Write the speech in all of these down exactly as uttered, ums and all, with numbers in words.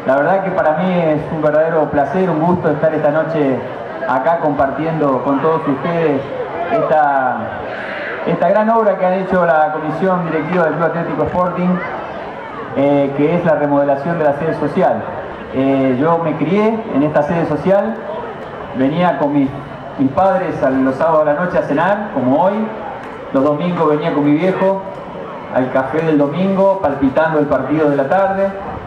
La verdad que para mí es un verdadero placer, un gusto estar esta noche acá compartiendo con todos ustedes esta, esta gran obra que ha hecho la Comisión Directiva del Club Atlético Sporting, eh, que es la remodelación de la sede social. Eh, yo me crié en esta sede social, venía con mis, mis padres a los sábados a la noche a cenar, como hoy. Los domingos venía con mi viejo al café del domingo, palpitando el partido de la tarde.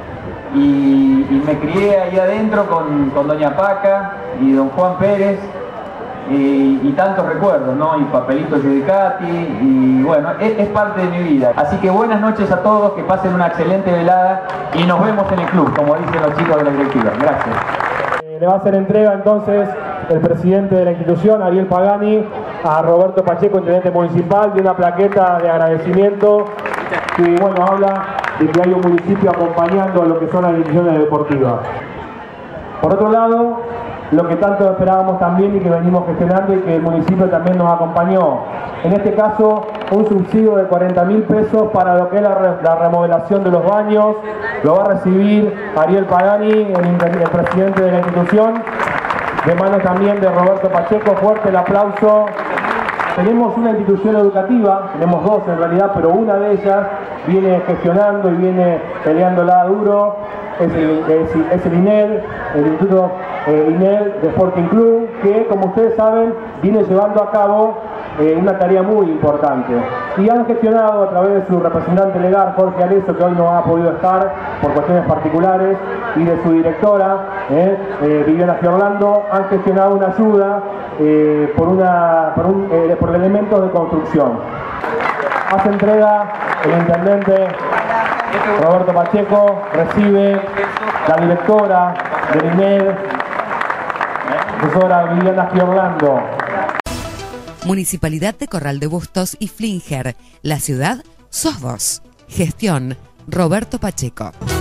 Y, y me crié ahí adentro con, con doña Paca y don Juan Pérez, y, y tantos recuerdos, ¿no? Y Papelito Giudicati, y bueno, es, es parte de mi vida. Así que buenas noches a todos, que pasen una excelente velada y nos vemos en el club, como dicen los chicos de la directiva. Gracias. Eh, le va a hacer entrega entonces el presidente de la institución, Ariel Pagani, a Roberto Pacheco, intendente municipal, de una plaqueta de agradecimiento que, bueno, habla de que hay un municipio acompañando a lo que son las instituciones deportivas. Por otro lado, lo que tanto esperábamos también y que venimos gestionando y que el municipio también nos acompañó, en este caso un subsidio de cuarenta mil pesos para lo que es la, re la remodelación de los baños. Lo va a recibir Ariel Pagani, el, el presidente de la institución, de manos también de Roberto Pacheco. Fuerte el aplauso. Tenemos una institución educativa, tenemos dos en realidad, pero una de ellas viene gestionando y viene peleándola duro, es el, es, es el I N E L, el Instituto eh, I N E L de Sporting Club, que, como ustedes saben, viene llevando a cabo eh, una tarea muy importante. Y han gestionado a través de su representante legal, Jorge Arezo, que hoy no ha podido estar por cuestiones particulares, y de su directora, eh, eh, Viviana Fiorlando, han gestionado una ayuda eh, por, una, por, un, eh, por elementos de construcción. Hace entrega el intendente Roberto Pacheco, recibe la directora del I N E L, profesora Viviana Fiorlando. Municipalidad de Corral de Bustos y Flinger. La ciudad sos vos. Gestión Roberto Pacheco.